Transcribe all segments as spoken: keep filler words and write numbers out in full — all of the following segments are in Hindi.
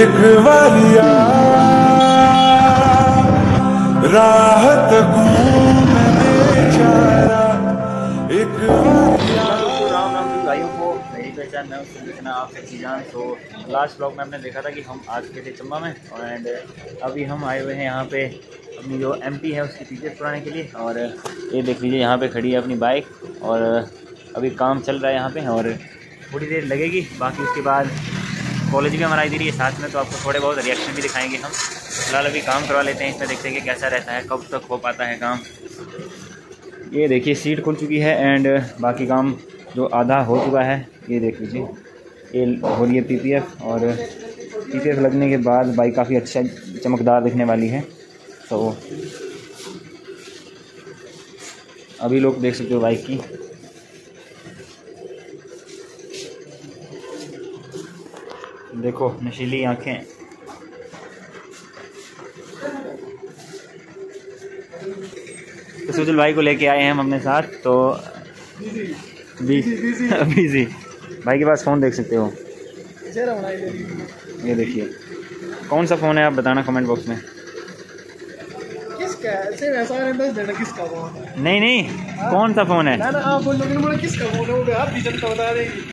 एक वालिया राहत घूमने जा रहा एक वालिया। राम राम जी भाइयों को, मेरी पहचान मैं उससे लिखना आप कैसी जान। तो लास्ट ब्लॉग में हमने देखा था कि हम आज के थे चंबा में, एंड अभी हम आए हुए हैं यहाँ पे अपनी जो एमटी है उसकी फीचर्स कराने के लिए। और ये देख लीजिए यहाँ पे खड़ी है अपनी बाइक, और अभी काम चल रहा है यहाँ पे और थोड़ी देर लगेगी। बाकी उसके बाद कॉलेज भी हमारा दे रही है साथ में, तो आपको थोड़े बहुत रिएक्शन भी दिखाएंगे हम। फिलहाल अभी काम करवा लेते हैं इसमें, देखते हैं कि कैसा रहता है, कब तक हो पाता है काम। ये देखिए सीट खुल चुकी है एंड बाकी काम जो आधा हो चुका है ये देख लीजिए। ये हो रही है पीपीएफ, और पीपीएफ लगने के बाद बाइक काफ़ी अच्छा चमकदार दिखने वाली है। तो अभी लोग देख सकते हो बाइक की। देखो नशीली आंखें। तो सुजल भाई को लेके आए हैं हम अपने साथ। तो बिजी भाई के पास फ़ोन देख सकते हो, ये देखिए। कौन सा फ़ोन है आप बताना कमेंट बॉक्स में। किसका है? ऐसा रहता है किसका फ़ोन है? नहीं नहीं हाँ? कौन सा फ़ोन है? ना ना आप बोल लोगे किसका फ़ोन है, वो आप भी जनता बता देगी।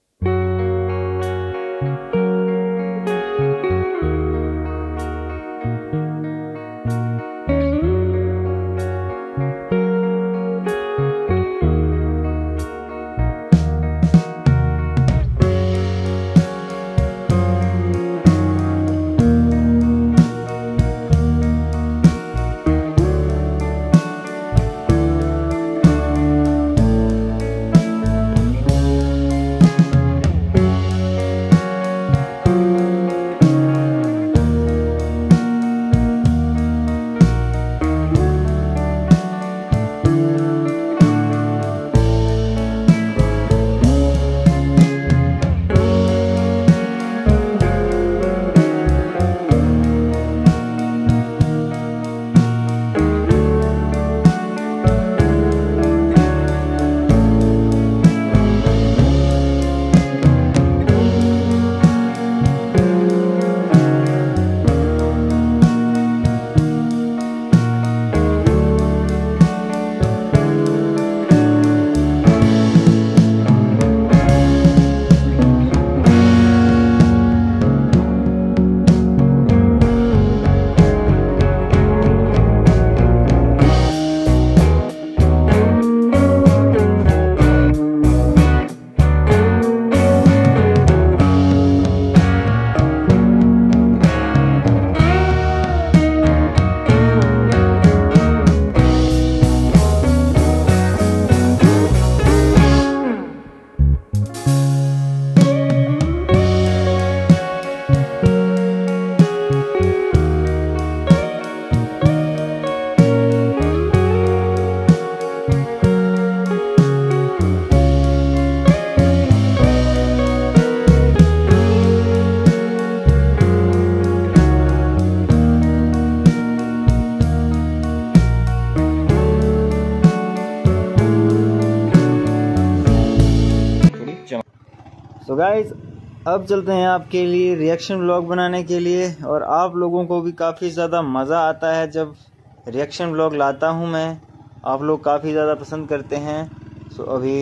तो गाइस अब चलते हैं आपके लिए रिएक्शन व्लॉग बनाने के लिए। और आप लोगों को भी काफ़ी ज़्यादा मज़ा आता है जब रिएक्शन व्लॉग लाता हूं मैं, आप लोग काफ़ी ज़्यादा पसंद करते हैं। सो अभी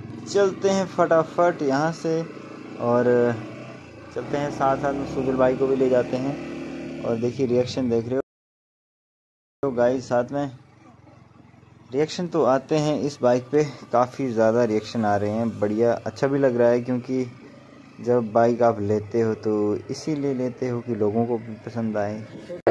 चलते हैं फटाफट यहाँ से, और चलते हैं साथ साथ में सुजल भाई को भी ले जाते हैं। और देखिए रिएक्शन देख रहे हो गाइस, साथ में रिएक्शन तो आते हैं इस बाइक पे, काफ़ी ज़्यादा रिएक्शन आ रहे हैं। बढ़िया, अच्छा भी लग रहा है, क्योंकि जब बाइक आप लेते हो तो इसीलिए लेते हो कि लोगों को भी पसंद आए।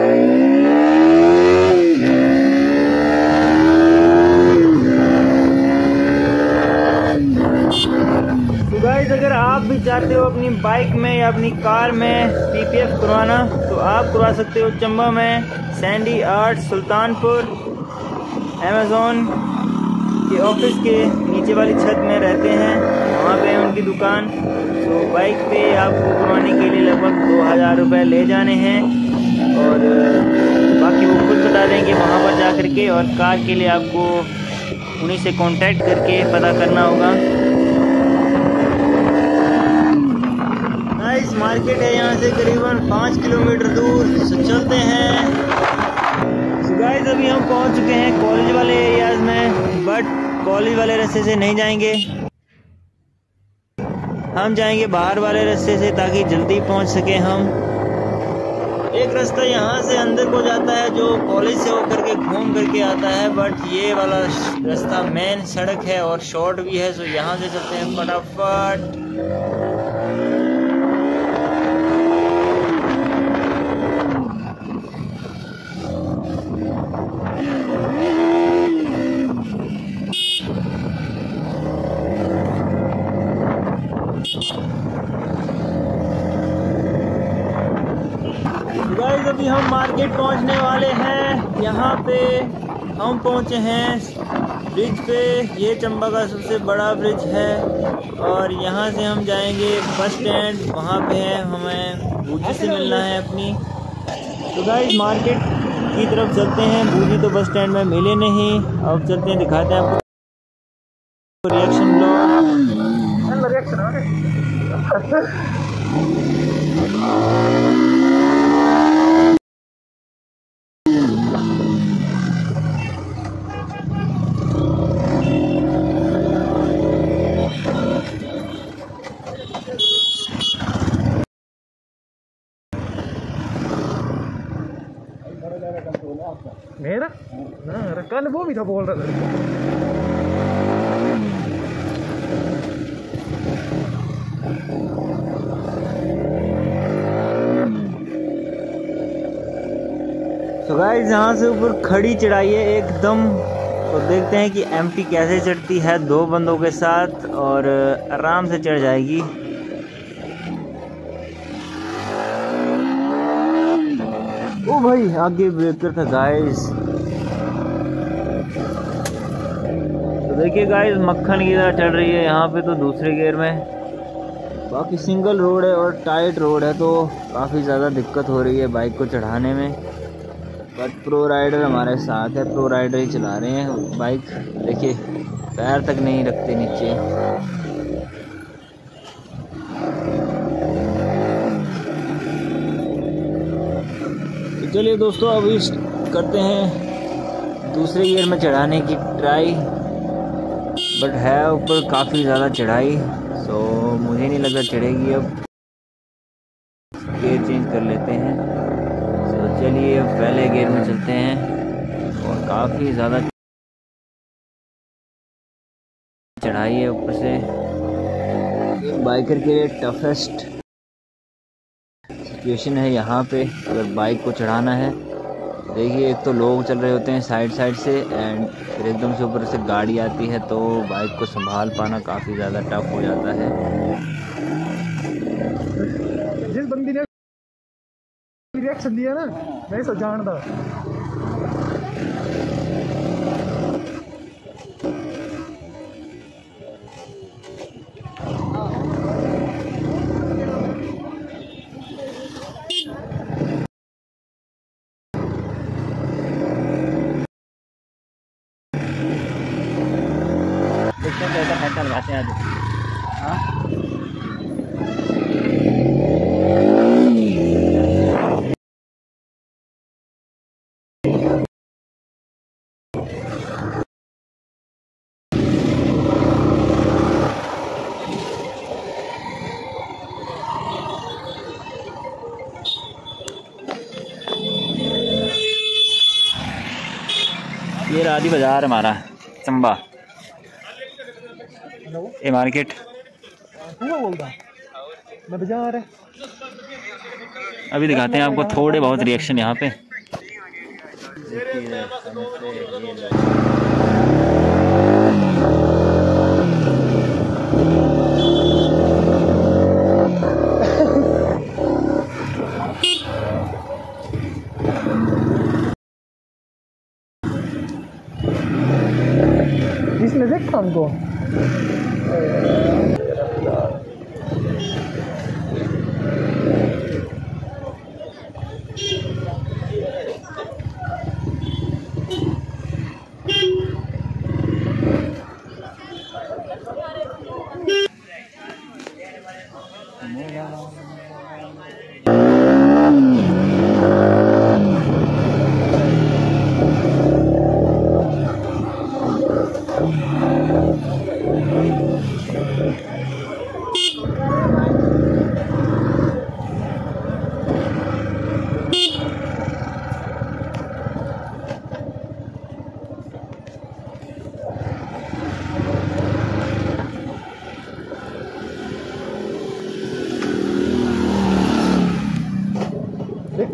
तो गाइस अगर आप भी चाहते हो अपनी बाइक में या अपनी कार में पीपीएफ करवाना, तो आप करवा सकते हो चंबा में सैंडी आर्ट सुल्तानपुर अमेज़ॉन के ऑफिस के नीचे वाली छत में रहते हैं, वहाँ पे है उनकी दुकान। तो बाइक पे आपको करवाने के लिए लगभग दो हज़ार रुपये ले जाने हैं, और बाकी वो खुद बता देंगे वहाँ पर जा कर के। और कार के लिए आपको उन्हीं से कांटेक्ट करके पता करना होगा। गाइस मार्केट है यहाँ से करीबन पाँच किलोमीटर दूर, तो चलते हैं। तो गाइस अभी हम पहुँच चुके हैं कॉलेज वाले एरियाज़ में, बट कॉलेज वाले रास्ते से नहीं जाएंगे, हम जाएंगे बाहर वाले रास्ते से ताकि जल्दी पहुँच सके हम। एक रास्ता यहाँ से अंदर को जाता है जो कॉलेज से होकर के घूम करके आता है, बट ये वाला रास्ता मेन सड़क है और शॉर्ट भी है, सो यहाँ से चलते हैं फटाफट। गाइस अभी हम मार्केट पहुंचने वाले हैं। यहाँ पे हम पहुंचे हैं ब्रिज पे, ये चंबा का सबसे बड़ा ब्रिज है और यहाँ से हम जाएंगे बस स्टैंड, वहाँ पे है हमें बूजी से मिलना है अपनी। तो गाइस मार्केट की तरफ चलते हैं, बूजी तो बस स्टैंड में मिले नहीं। अब चलते हैं, दिखाते हैं आपको रिएक्शन ब्लॉग। रिएक्शन मेरा ना कल वो भी था बोल रहा था। तो गाइस यहाँ से ऊपर खड़ी चढ़ाई है एकदम, तो देखते हैं कि एमटी कैसे चढ़ती है दो बंदों के साथ, और आराम से चढ़ जाएगी। ओ भाई आगे ब्रेकर था गाइस। तो देखिए गाइस मक्खन की तरह चढ़ रही है यहाँ पे तो दूसरे गियर में। बाकी सिंगल रोड है और टाइट रोड है तो काफ़ी ज़्यादा दिक्कत हो रही है बाइक को चढ़ाने में, बट प्रो राइडर हमारे साथ है, प्रो राइडर ही चला रहे हैं बाइक। देखिए पैर तक नहीं रखते नीचे। चलिए दोस्तों अभी करते हैं दूसरे गियर में चढ़ाने की ट्राई, बट है ऊपर काफ़ी ज़्यादा चढ़ाई, सो मुझे नहीं लगा चढ़ेगी। अब गियर चेंज कर लेते हैं। सो चलिए अब पहले गियर में चलते हैं और काफ़ी ज़्यादा चढ़ाई है ऊपर से। बाइकर के लिए टफेस्ट सिचुएशन है यहाँ पे अगर बाइक को चढ़ाना है। देखिए एक तो लोग चल रहे होते हैं साइड साइड से एंड फिर एकदम से ऊपर से गाड़ी आती है तो बाइक को संभाल पाना काफ़ी ज़्यादा टफ हो जाता है। जिस बंदी ने रिएक्शन दिया ना मैं सब जानता। लगाते हैं हाँ ये राधी बाजार हमारा चंबा ये मार्केट बोलता मैं बाजार है। अभी दिखाते हैं आपको थोड़े बहुत रिएक्शन यहाँ पे। जिसने देखा हमको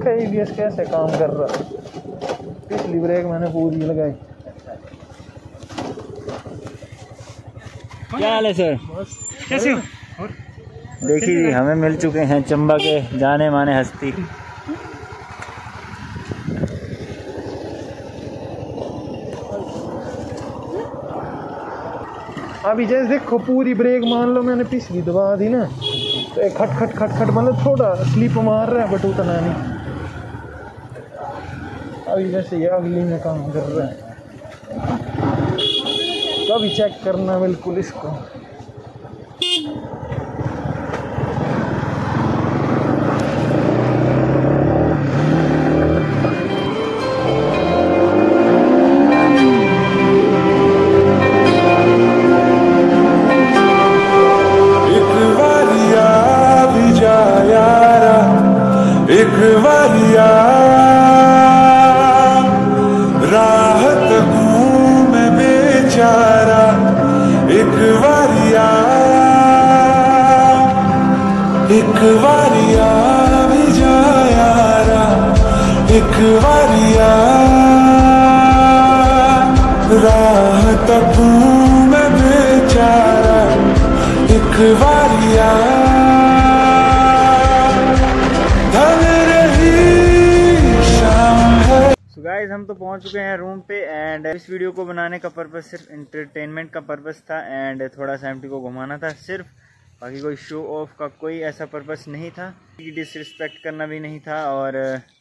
इसका ए बी एस कैसे काम कर रहा है। पिछली ब्रेक मैंने पूरी लगाई। क्या हाल है सर? कैसे हो? देखिए हमें मिल चुके हैं चंबा के जाने माने हस्ती। अभी जैसे देखो पूरी ब्रेक मान लो मैंने पिछली दबा दी ना, तो एक खट खट खट खट मतलब थोड़ा स्लिप मार रहा है बट उतना नहीं। अभी जैसे ये अगली में काम कर रहा है, तो अभी चेक करना बिल्कुल इसको। एक वारिया राहत घूम बेचारा, एक वारिया एक वारिया भी जा यारा, एक वारिया राहत घूम बेचारा, एक वारिया गाइस हम तो पहुंच चुके हैं रूम पे एंड इस वीडियो को बनाने का पर्पस सिर्फ इंटरटेनमेंट का पर्पस था एंड थोड़ा सा एमटी को घुमाना था सिर्फ, बाकी कोई शो ऑफ का कोई ऐसा पर्पस नहीं था, डिसरिस्पेक्ट करना भी नहीं था। और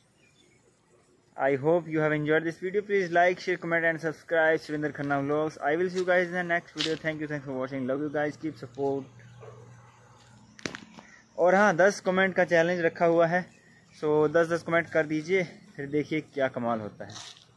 I hope you have enjoyed this video. Please like share comment and subscribe Surendra Khanna vlogs. I will see you guys in the next video. Thank you thanks for watching. Love you guys, keep support. और हाँ, दस कमेंट का चैलेंज रखा हुआ है, सो दस दस कमेंट कर दीजिए, फिर देखिए क्या कमाल होता है।